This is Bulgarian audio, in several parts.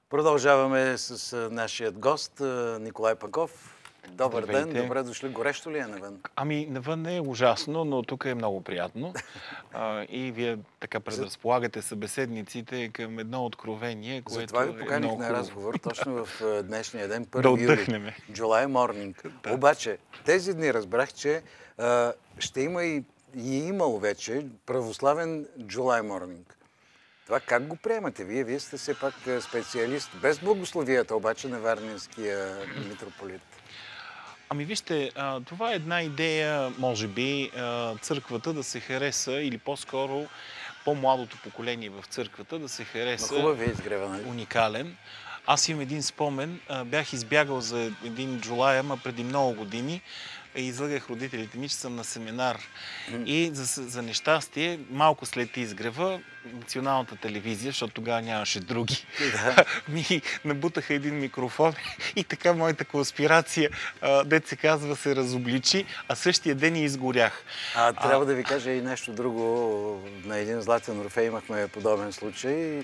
Продължаваме с нашия гост Николай Паков. Добър Здравейте. ден, добре дошли. Горещо ли е навън? Ами, навън е ужасно, но тук е много приятно. И вие така предразполагате събеседниците към едно откровение, което Затова ви е поканих много на хубаво. разговор точно в днешния ден, Да 1 юли. отдъхнем. July Morning. Да. Обаче, тези дни разбрах, че ще има и е имало вече православен July Morning. Това как го приемате вие? Вие сте все пак специалист, без благословията обаче на Варненския митрополит. Ами вижте, това е една идея, може би, църквата да се хареса, или по-скоро по-младото поколение в църквата да се хареса. Хубав е изгрева, нали? Уникален. Аз имам един спомен, бях избягал за един джулай, ама преди много години, излъгах родителите ми, че съм на семинар. И за нещастие, малко след изгрева, националната телевизия, защото тогава нямаше други, ми набутаха един микрофон и така моята конспирация, дет се казва, се разобличи, а същия ден и изгорях. Трябва да ви кажа и нещо друго. На един Златен Орфей имахме подобен случай.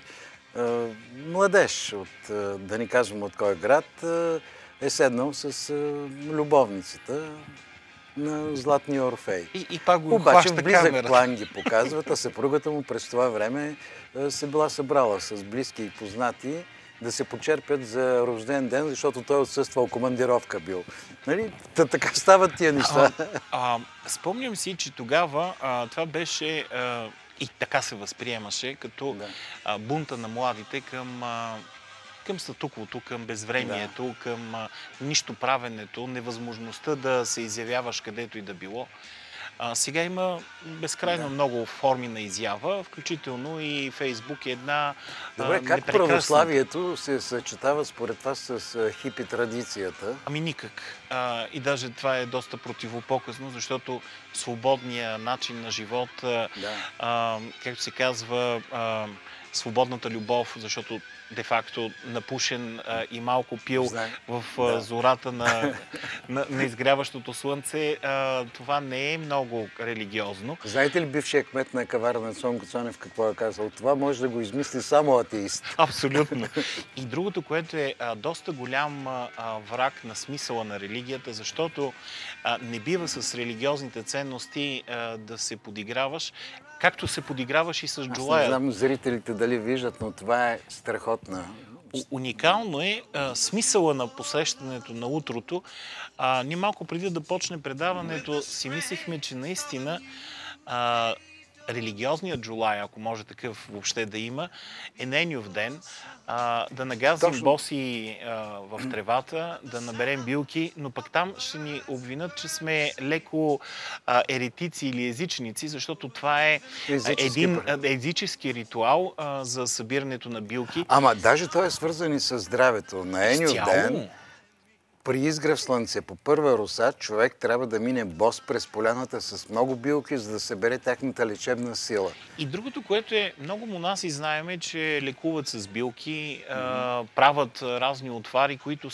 Младеж, да не кажем от кой град, е седнал с любовницата на Златния Орфей. И пак го Обаче хваща в близък камерата. план ги показват, а съпругата му през това време се била събрала с близки и познати да се почерпят за рожден ден, защото той отсъствал, командировка бил. Нали? Така стават тия неща. Спомням си, че тогава това беше и така се възприемаше като бунта на младите към статуквото, към безвремието, към нищо правенето, невъзможността да се изявяваш където и да било. Сега има безкрайно много форми на изява, включително и Фейсбук е една Добре, как православието се съчетава според вас с хипи традицията? Ами никак. И даже това е доста противопоказно, защото свободният начин на живот, както се казва, свободната любов, защото де-факто напушен и малко пил в зората на изгряващото слънце, това не е много религиозно. Знаете ли бившия кмет на Каварна Цонко Цонев какво е казал? Това може да го измисли само атеист. Абсолютно. И другото, което е доста голям враг на смисъла на религията, защото не бива с религиозните ценности да се подиграваш, както се подиграваш и с джулая. Аз не знам зрителите дали виждат, но това е страхотна. Уникално е смисъла на посрещането на утрото. Ние малко преди да почне предаването си мислихме, че наистина религиозният джулай, ако може такъв въобще да има, е нейниов ден. Да нагазим боси в тревата, да наберем билки, но пък там ще ни обвинят, че сме леко еретици или езичници, защото това е един езически ритуал за събирането на билки. Ама даже той е свързан и с здравето. На Ениов ден, при изгрев слънце по първа роса, човек трябва да мине бос през поляната с много билки, за да събере тяхната лечебна сила. И другото, което е, много монаси знаеме, че лекуват с билки, правят разни отвари, които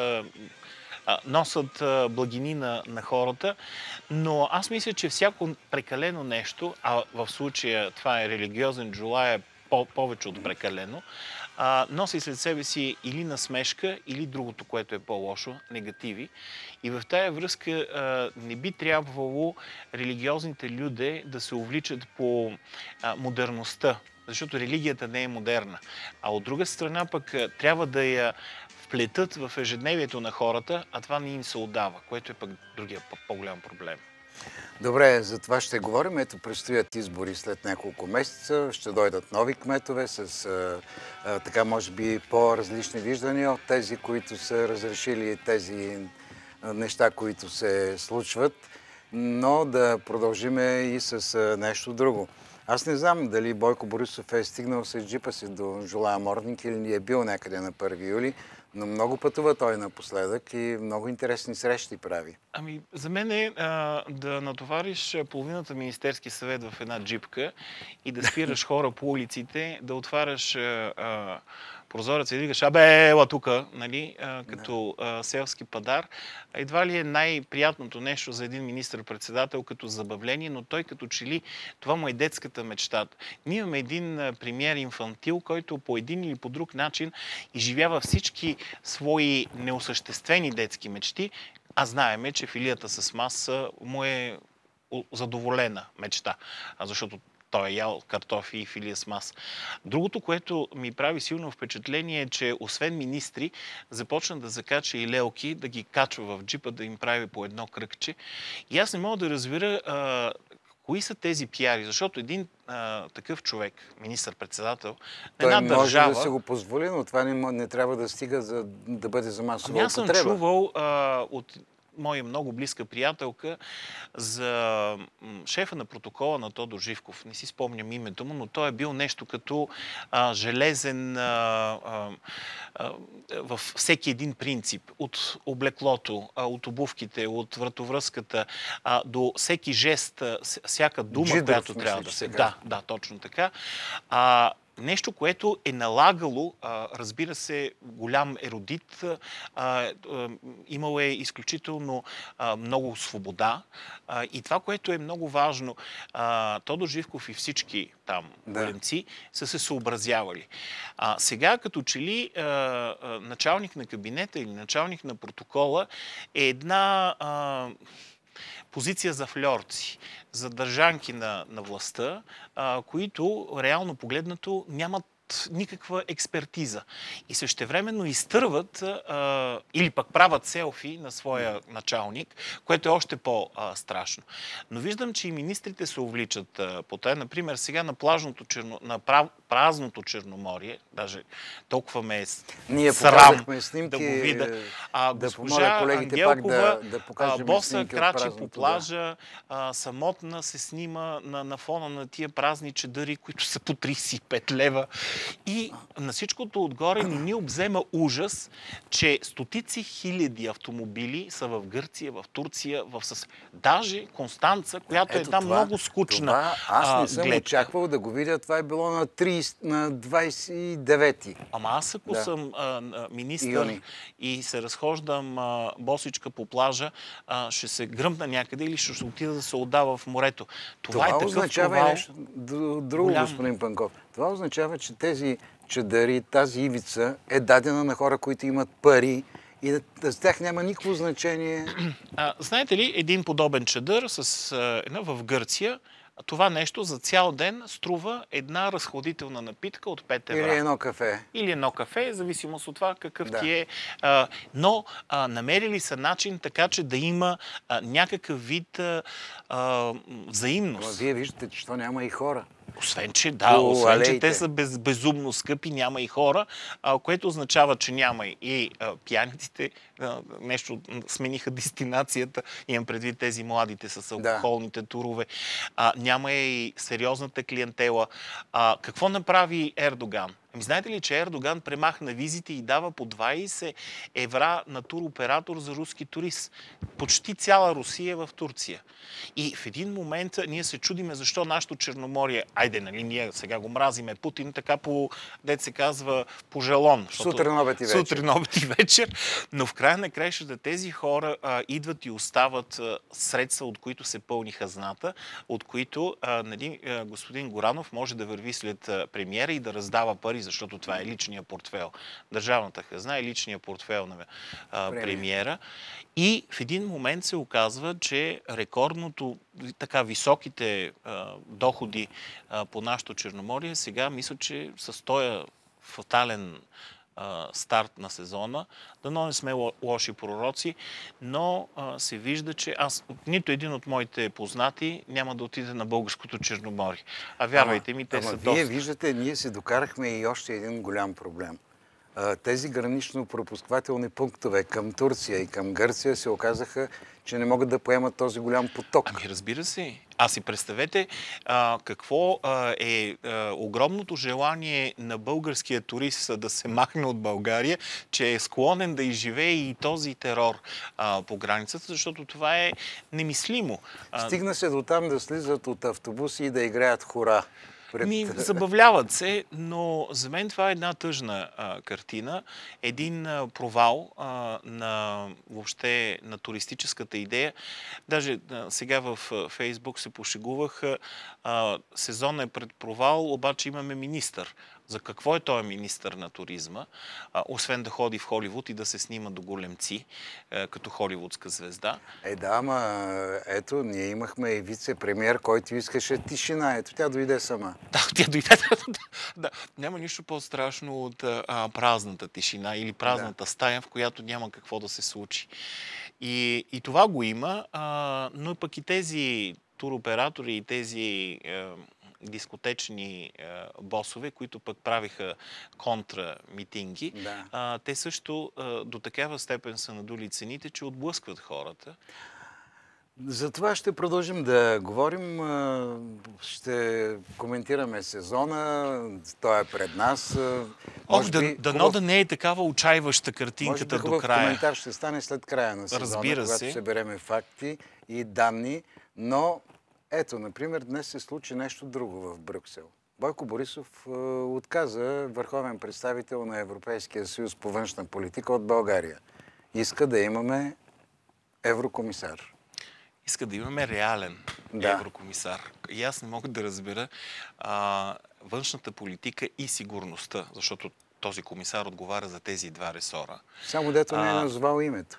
носят благини на хората, но аз мисля, че всяко прекалено нещо, а в случая това е религиозен джулай, повече от прекалено, носи след себе си или насмешка, или другото, което е по-лошо, негативи. И в тая връзка не би трябвало религиозните люди да се увличат по модерността, защото религията не е модерна. А от друга страна пък трябва да я вплетат в ежедневието на хората, а това не им се отдава, което е пък другия по-голям проблем. Добре, за това ще говорим. Ето, предстоят избори след няколко месеца. Ще дойдат нови кметове с така, може би, по-различни виждания от тези, които са разрешили тези неща, които се случват. Но да продължиме и с нещо друго. Аз не знам дали Бойко Борисов е стигнал с джипа си до July Morning или ни е бил някъде на 1 юли, но много пътува той напоследък и много интересни срещи прави. Ами, за мен е да натовариш половината Министерски съвет в една джипка и да спираш хора по улиците, да отваряш прозореца и викаш, абе, ела тука, нали, като селски падар. Едва ли е най-приятното нещо за един министър-председател като забавление, но той като че ли това му е детската мечта. Ние имаме един премиер инфантил, който по един или по друг начин изживява всички свои неосъществени детски мечти, а знаеме, че филията с маса му е задоволена мечта, защото той е ял картофи и филия с маса. Другото, което ми прави силно впечатление е, че освен министри, започна да закача и лелки, да ги качва в джипа, да им прави по едно кръгче. И аз не мога да разбера кои са тези пиари, защото един такъв човек, министър-председател, на една държава... Той може да се го позволи, но това не трябва да стига да бъде за масова употреба. Аз съм чувал от моя много близка приятелка за шефа на протокола на Тодор Живков. Не си спомням името му, но той е бил нещо като железен във всеки един принцип. От облеклото, от обувките, от вратовръзката, до всеки жест, всяка дума, Джидров, която трябва да се... Да, точно така. Нещо, което е налагало, разбира се, голям ерудит, имало е изключително много свобода. И това, което е много важно, Тодор Живков и всички там големци са се съобразявали. Сега, като че ли началник на кабинета или началник на протокола е една позиция за фльорци, за държанки на властта, които реално погледнато нямат никаква експертиза. И същевременно изтърват или пък правят селфи на своя началник, което е още по-страшно. Но виждам, че и министрите се увличат по това. Например, сега на празното Черноморие, даже толкова ме е срам снимки, да го видя. Госпожа Ангелкова, боса крачи по да. плажа, самотна се снима на фона на тия празни чадъри, които са по 35 лева. И на всичкото отгоре ни обзема ужас, че стотици хиляди автомобили са в Гърция, в Турция, даже Констанца, която е една много скучна аз не съм гледка. очаквал да го видя. Това е било на 29-ти. Ама аз ако съм министър и се разхождам босичка по плажа, ще се гръмна някъде или ще отида да се отдава в морето. Това е такъв означава провал. нещо друго, господин Панков. Това означава, че тези чадъри, тази ивица е дадена на хора, които имат пари и с тях няма никакво значение. Знаете ли, един подобен чадър в Гърция, това нещо за цял ден струва една разходителна напитка от 5 евро. Или едно кафе. Или едно кафе, в зависимост от това какъв ти е. Но намерили са начин така, че да има някакъв вид взаимност. Но вие виждате, че то няма и хора. Освен, че че те са безумно скъпи, няма и хора, което означава, че няма и пияниците. Нещо смениха дестинацията, имам предвид тези младите с алкохолните турове. Няма и сериозната клиентела. Какво направи Ердоган? Знаете ли, че Ердоган премахна визите и дава по 20 евра на туроператор за руски турист? Почти цяла Русия е в Турция. И в един момент ние се чудиме защо нашето Черноморие, ние сега го мразиме Путин, така дет се казва, по жалон. Сутрин, обед и вечер. Сутрин, обед и вечер. Но в края на краищата тези хора идват и остават средства, от които се пълни хазната, от които господин Горанов може да върви след премиера и да раздава пари, защото това е личния портфел. Държавната хазна е личния портфел на премиера. И в един момент се оказва, че рекордното, така високите доходи по нашото Черноморие, сега мисля, че с този фатален старт на сезона, дано не сме лоши пророци, но се вижда, че нито един от моите познати няма да отиде на българското Черноморие. Вярвайте ми, те са доста. Вие виждате, ние си докарахме и още един голям проблем. Тези гранично-пропусквателни пунктове към Турция и към Гърция се оказаха, че не могат да поемат този голям поток. Разбира се. Си представете какво е огромното желание на българския турист да се махне от България, че е склонен да изживее и този терор по границата, защото това е немислимо. Стигна се до там да слизат от автобуси и да играят хора. Забавляват се, но за мен това е една тъжна картина. Един провал на въобще на туристическата идея. Даже сега в Фейсбук се пошегувах. Сезон е пред провал, обаче имаме министър. За какво е той министър на туризма, освен да ходи в Холивуд и да се снима до големци, като холивудска звезда? Да, ама ето, ние имахме и вице-премиер, който искаше тишина. Ето, тя дойде сама. Да, тя дойде. Да. Няма нищо по-страшно от празната тишина или празната стая, в която няма какво да се случи. И това го има, но пък и тези туроператори и тези дискотечни босове, които пък правиха контрамитинги, те също до такава степен са надули цените, че отблъскват хората. За това ще продължим да говорим. Ще коментираме сезона. Той е пред нас. Дано да не е такава отчаиваща картинката до края. Коментар ще стане след края на сезона, когато се береме факти и данни. Но ето, например, днес се случи нещо друго в Брюксел. Бойко Борисов отказа върховен представител на Европейския съюз по външна политика от България. Иска да имаме еврокомисар. Иска да имаме реален еврокомисар. И аз не мога да разбера външната политика и сигурността, защото този комисар отговаря за тези два ресора. Само дето не е назвал името.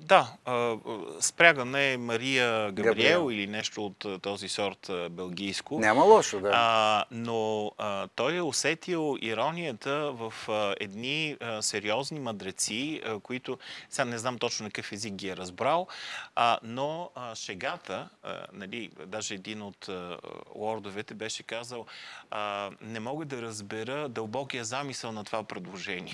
Спрягана е Мария Габриел или нещо от този сорт белгийско. Няма лошо, да. Но той е усетил иронията в едни сериозни мъдреци, които, сега не знам точно на какъв език ги е разбрал, но шегата, даже един от лордовете беше казал, не мога да разбера дълбокия замисъл на това предложение,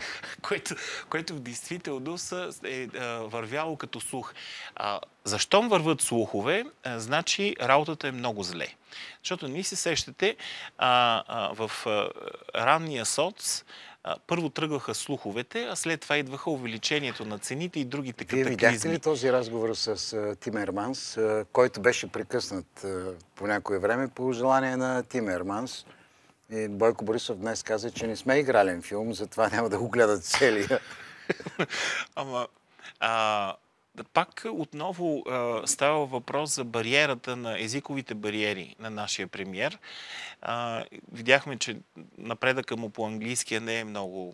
което в действителност е вървяло като слух. Защом върват слухове, значи работата е много зле. Защото ние се сещате, в ранния соц първо тръгваха слуховете, а след това идваха увеличението на цените и другите катаклизми. Вие видяхте ли този разговор с Тимерманс, който беше прекъснат по някое време по желание на Тимерманс? И Бойко Борисов днес каза, че не сме игрален филм, затова няма да го гледат целия. Пак отново става въпрос за бариерата на езиковите бариери на нашия премиер. Видяхме, че напредъка му по английския не е много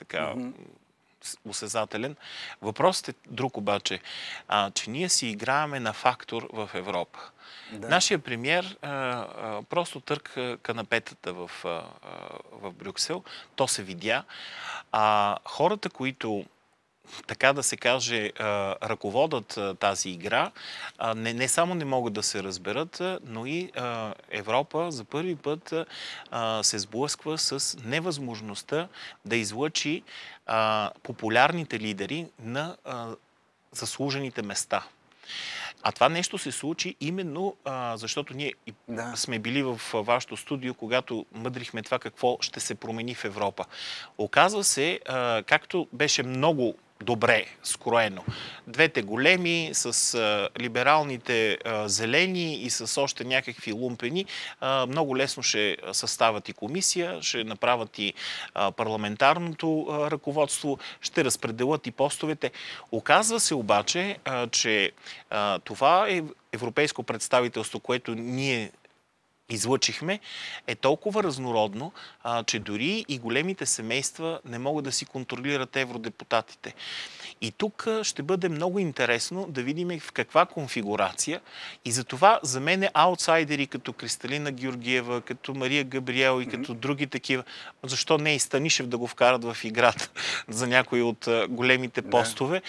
осезателен. Въпросът е друг обаче, че ние си играеме на фактор в Европа. Нашия премиер просто търка канапетата в Брюксел. То се видя. Хората, които така да се каже, ръководят тази игра, не само не могат да се разберат, но и Европа за първи път се сблъсква с невъзможността да излъчи популярните лидери на заслужените места. А това нещо се случи именно защото ние сме били в вашето студио, когато мъдрихме това какво ще се промени в Европа. Оказва се, както беше много добре скроено. Двете големи с либералните зелени и с още някакви лумпени много лесно ще съставят и комисия, ще направят и парламентарното ръководство, ще разпределят и постовете. Оказва се обаче, че това е европейско представителство, което ние излъчихме, е толкова разнородно, че дори и големите семейства не могат да си контролират евродепутатите. И тук ще бъде много интересно да видим в каква конфигурация. И затова за мен аутсайдери като Кристалина Георгиева, като Мария Габриел и като други такива, защо не и Станишев да го вкарат в играта за някои от големите постове,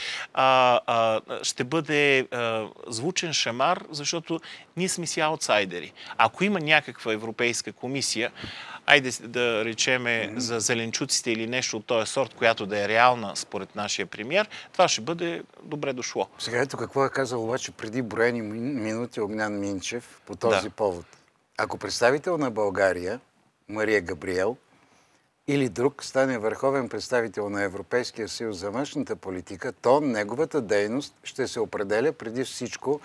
ще бъде звучен шамар, защото ние сме си аутсайдери. Ако има някаква европейска комисия, айде да речеме за зеленчуците или нещо от този сорт, която да е реална според нашия премиер, това ще бъде добре дошло. Сега ето какво е казал обаче преди броени минути Огнян Минчев по този повод. Ако представител на България, Мария Габриел, или друг стане върховен представител на Европейския съюз за външната политика, то неговата дейност ще се определя преди всичко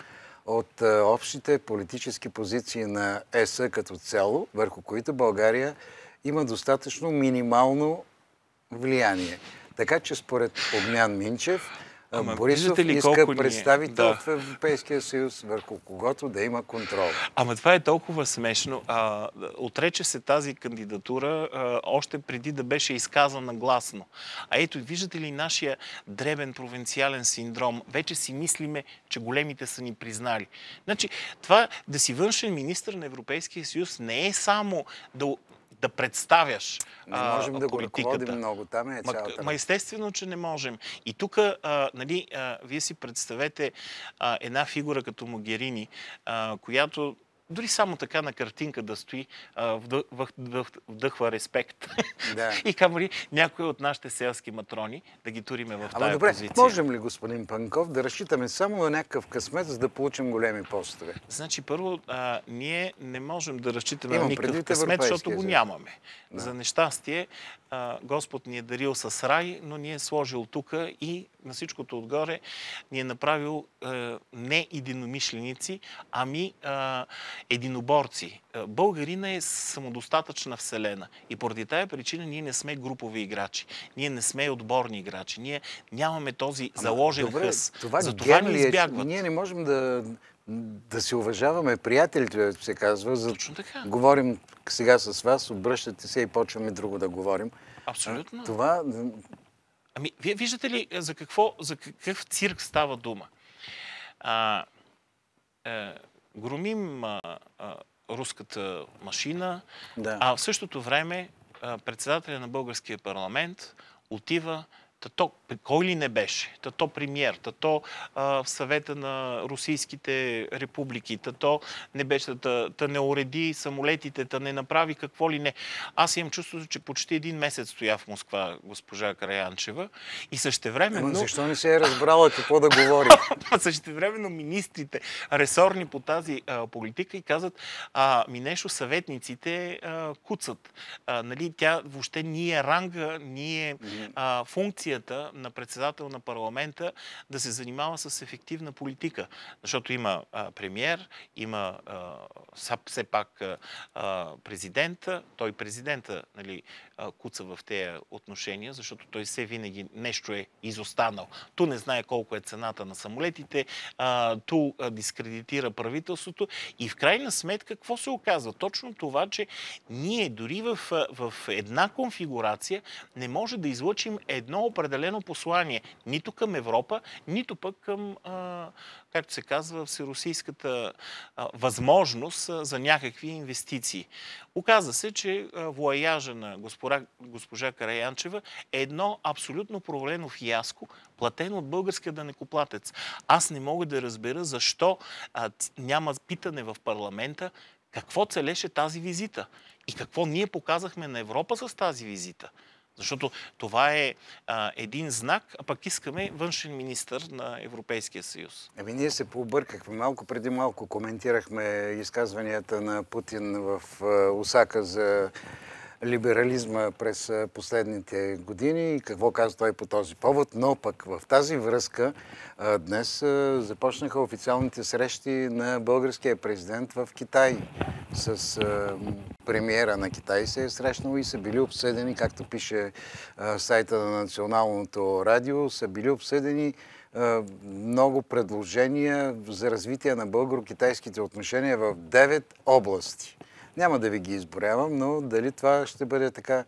от общите политически позиции на ЕС като цяло, върху които България има достатъчно минимално влияние. Така че според Огнян Минчев, Борисов иска представител в Европейския съюз, върху когото да има контрол. Ама това е толкова смешно. Отрече се тази кандидатура още преди да беше изказана гласно. А ето, виждате ли нашия дребен провинциален синдром? Вече си мислиме, че големите са ни признали. Значи, това да си външен министър на Европейския съюз не е само да представяш не можем да политиката. Го ръководим много, там е цялата. Естествено, че не можем. И тук, нали, вие си представете една фигура като Могерини, която дори само така на картинка да стои, вдъхва респект. Да. И камери някои от нашите селски матрони да ги туриме в тази позиция. Можем ли, господин Панков, да разчитаме само на някакъв късмет, за да получим големи постове? Значи, първо, ние не можем да разчитаме на никакъв късмет, защото го нямаме. Да. За нещастие, Господ ни е дарил с рай, но ни е сложил тук и на всичкото отгоре ни е направил не единомишленици, ами единоборци. Българина е самодостатъчна вселена и поради тая причина ние не сме групови играчи. Ние не сме отборни играчи. Ние нямаме този заложен хъс. Това ни избягват. Ние не можем да се уважаваме. Приятелите, се казва. Точно така. Говорим сега с вас, обръщате се и почваме друго да говорим. Абсолютно. Това... Ами, вие виждате ли за какъв цирк става дума? Громим руската машина, да. А в същото време председателя на българския парламент отива, кой ли не беше? Тато премиер, тато в съвета на русийските републики, тато не беше, та не уреди самолетите, та не направи какво ли не. Аз имам чувството, че почти един месец стоя в Москва госпожа Караянчева и същевременно... Защо не се е разбрала какво да говори? Същевременно министрите, ресорни по тази политика и казват, Минешо, съветниците куцат. Нали, тя въобще ние ранга, ние функция на председател на парламента да се занимава с ефективна политика. Защото има премиер, има все пак президента. Той президента, нали, куца в тези отношения, защото той все винаги нещо е изостанал. Ту не знае колко е цената на самолетите, ту дискредитира правителството и в крайна сметка какво се оказва? Точно това, че ние дори в една конфигурация не може да излъчим едно определено послание нито към Европа, нито пък към, както се казва, всерусийската възможност за някакви инвестиции. Оказа се, че воаяжа на госпожа Караянчева е едно абсолютно провалено фиаско, платено от българския данъкоплатец. Аз не мога да разбера защо няма питане в парламента какво целеше тази визита и какво ние показахме на Европа с тази визита. Защото това е един знак, а пък искаме външен министър на Европейския съюз. Ние се пообъркахме. Преди малко коментирахме изказванията на Путин в Осака за либерализма през последните години и какво каза той по този повод, но пък в тази връзка днес започнаха официалните срещи на българския президент в Китай. С премиера на Китай се е срещнал и са били обсъдени, както пише сайта на Националното радио, са били обсъдени много предложения за развитие на българо-китайските отношения в 9 области. Няма да ви ги изборявам, но дали това ще бъде така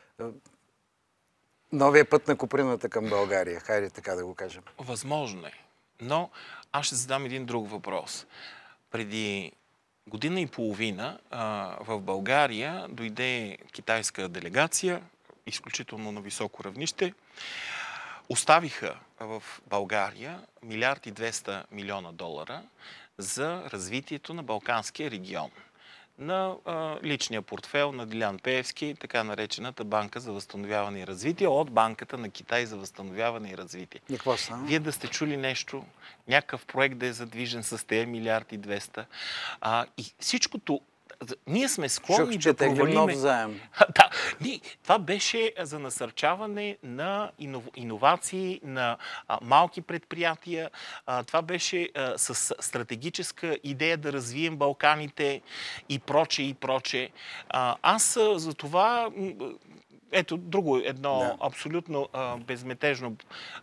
новия път на Куприната към България? Хайде така да го кажем. Възможно е. Но аз ще задам един друг въпрос. Преди година и половина в България дойде китайска делегация, изключително на високо равнище. Оставиха в България 1,2 милиарда долара за развитието на Балканския регион. На личния портфел на Делян Пеевски, така наречената Банка за възстановяване и развитие, от Банката на Китай за възстановяване и развитие. И какво стана? Вие да сте чули нещо, някакъв проект да е задвижен с тези 1,2 милиарда. И всичкото, ние сме склонни Чух, че да провалиме... нов заем. Да, това беше за насърчаване на иновации, на малки предприятия. Това беше с стратегическа идея да развием Балканите и проче, и проче. Аз за това... Ето, друго едно абсолютно безметежно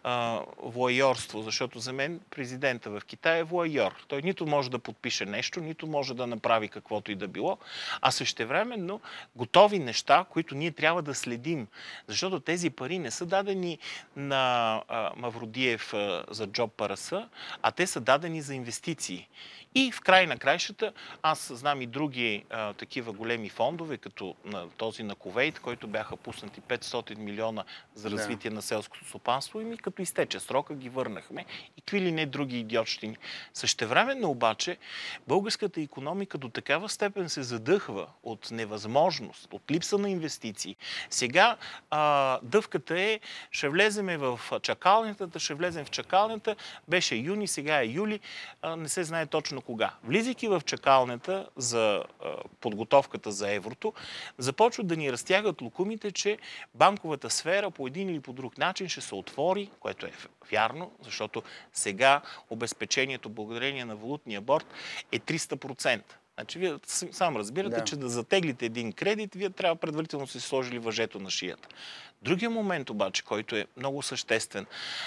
воайорство, защото за мен президента в Китай е воайор. Той нито може да подпише нещо, нито може да направи каквото и да било, а същевременно готови неща, които ние трябва да следим. Защото тези пари не са дадени на Мавродиев за джоб параса, а те са дадени за инвестиции. И в край на краищата, аз знам и други такива големи фондове, като този на Кувейт, който бяха пуснати 500 милиона за развитие на селското стопанство, и като изтече срока ги върнахме. И какви ли не други идиотщини. Същевременно обаче българската икономика до такава степен се задъхва от невъзможност, от липса на инвестиции. Сега дъвката е, ще влеземе в чакалнята, ще влезем в чакалнята. Беше юни, сега е юли, не се знае точно кога. Влизайки в чакалнята за подготовката за еврото, започват да ни разтягат локумите, че банковата сфера по един или по друг начин ще се отвори, което е вярно, защото сега обезпечението благодарение на валутния борд е 300%. Значи, вие сам разбирате, че да затеглите един кредит, вие трябва предварително да си сложили въжето на шията. Другия момент обаче, който е много съществен.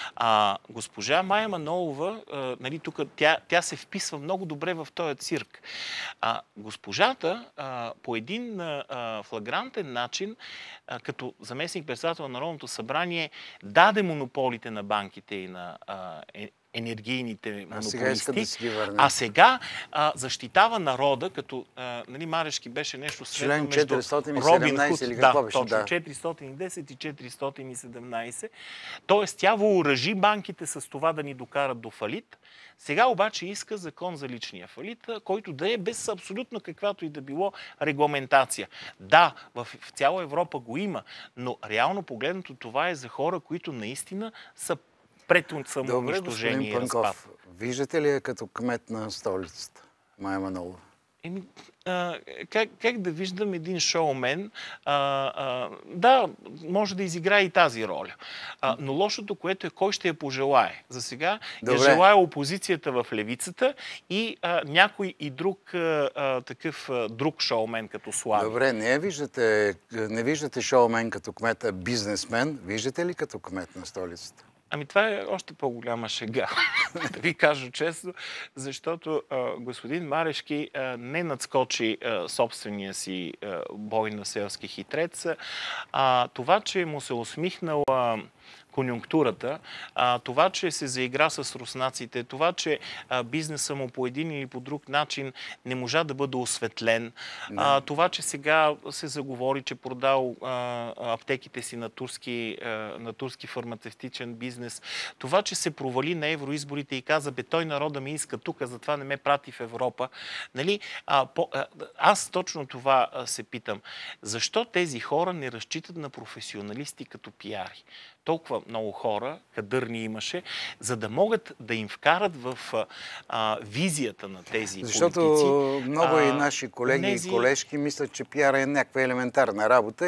Госпожа Мая Манолова, нали, тук тя се вписва много добре в този цирк. Госпожата по един флагрантен начин, като заместник-председател на Народното събрание, даде монополите на банките и на енергийните монополисти. А сега защитава народа, като нали, Марешки беше нещо средно между Робин Худ, точно 410 и 417. Тоест тя въоръжи банките с това да ни докарат до фалит. Сега обаче иска закон за личния фалит, който да е без абсолютно каквато и да било регламентация. Да, в цяла Европа го има, но реално погледнато това е за хора, които наистина са пред самоунищожение и разпад. Виждате ли я като кмет на столицата, Мая Манолова? Как да виждам един шоумен? Да, може да изиграе и тази роля. Но лошото, което е, кой ще я пожелае? За сега я желая опозицията в левицата и някой и друг такъв друг шоумен като Слави. Добре, не виждате шоумен като кмет, а бизнесмен. Виждате ли като кмет на столицата? Това е още по-голяма шега, да ви кажа честно, защото господин Марешки не надскочи собствения си бой на селски хитрец. Това, че му се усмихнала конюнктурата, това, че се заигра с руснаците, това, че бизнеса му по един или по друг начин не можа да бъде осветлен, това, че сега се заговори, че продал аптеките си на турски фармацевтичен бизнес, това, че се провали на евроизборите и каза, той народа ми иска тук, затова не ме прати в Европа. Нали? Аз точно това се питам. Защо тези хора не разчитат на професионалисти като пиари? Толкова много хора, кадърни имаше, за да могат да им вкарат в визията на тези политици. Защото много и наши колеги и колежки мислят, че пиара е някаква елементарна работа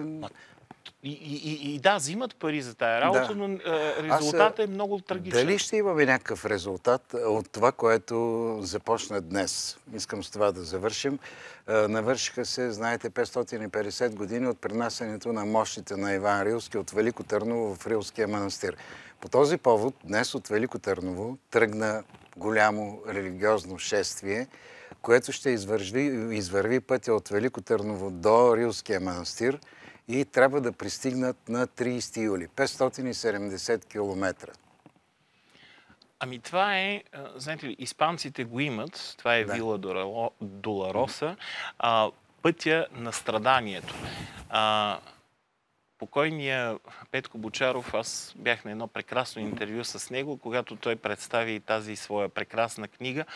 и да, взимат пари за тая работа, но резултатът е много трагичен. Дали ще имаме някакъв резултат от това, което започна днес? Искам с това да завършим. Навършиха се, знаете, 550 години от пренасенето на мощите на Иван Рилски от Велико Търново в Рилския манастир. По този повод днес от Велико Търново тръгна голямо религиозно шествие, което ще извърви пътя от Велико Търново до Рилския манастир и трябва да пристигнат на 30 юли. 570 км. Това е, знаете ли, испанците го имат, това е Вила Долароса, пътя на страданието. Покойния Петко Бочаров, аз бях на едно прекрасно интервю с него, когато той представи тази своя прекрасна книга,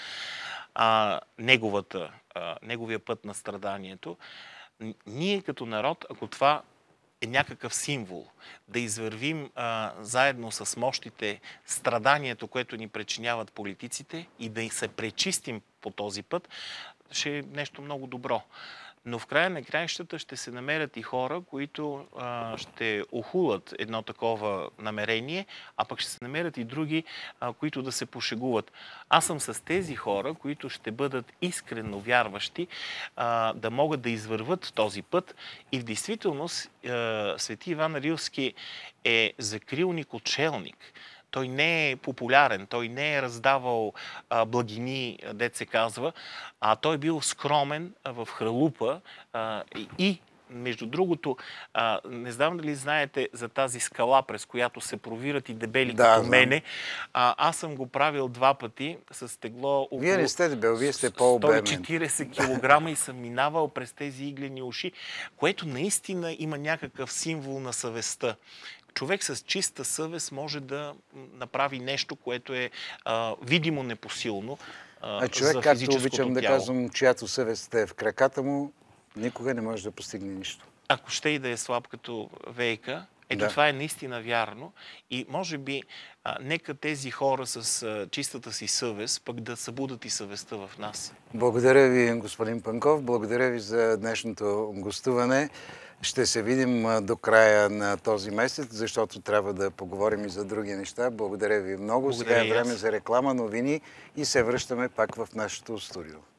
неговия път на страданието. Ние като народ, ако това е някакъв символ, да извървим заедно с мощите страданието, което ни причиняват политиците и да се пречистим по този път, ще е нещо много добро. Но в края на краищата ще се намерят и хора, които ще охулат едно такова намерение, а пък ще се намерят и други, които да се пошегуват. Аз съм с тези хора, които ще бъдат искрено вярващи, да могат да извърват този път. И в действителност свети Иван Рилски е закрилник, отшелник. Той не е популярен, той не е раздавал благини, дет се казва, а той е бил скромен в хралупа и между другото, не знам дали знаете за тази скала, през която се провират и дебели като мене. Аз съм го правил 2 пъти с тегло около Вие не сте дебел, вие сте по-обемен. 140 кг и съм минавал през тези иглени уши, което наистина има някакъв символ на съвестта. Човек с чиста съвест може да направи нещо, което е видимо непосилно за човек, физическото както обичам да тяло. казвам, чиято съвест е в краката му, никога не може да постигне нищо. Ако ще и да е слаб като Вейка, това е наистина вярно. И може би нека тези хора с чистата си съвест пък да събудат и съвестта в нас. Благодаря ви, господин Панков. Благодаря ви за днешното гостуване. Ще се видим до края на този месец, защото трябва да поговорим и за други неща. Благодаря ви много. Сега е време за реклама, новини и се връщаме пак в нашето студио.